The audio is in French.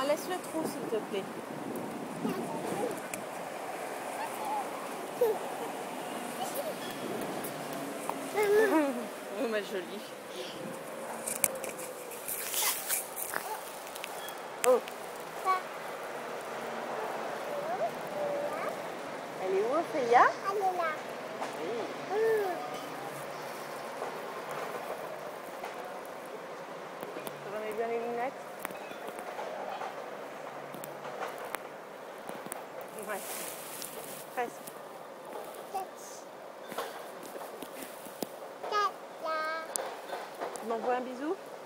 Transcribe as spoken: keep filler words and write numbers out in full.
laisse le trou s'il te plaît. Oh ma jolie. Oh. Elle est où, Ophélia? Elle est là. Oui. Mmh. Tu remets bien les lunettes? Ouais. Presque. Tête. Tête là. Tu m'envoies un bisou?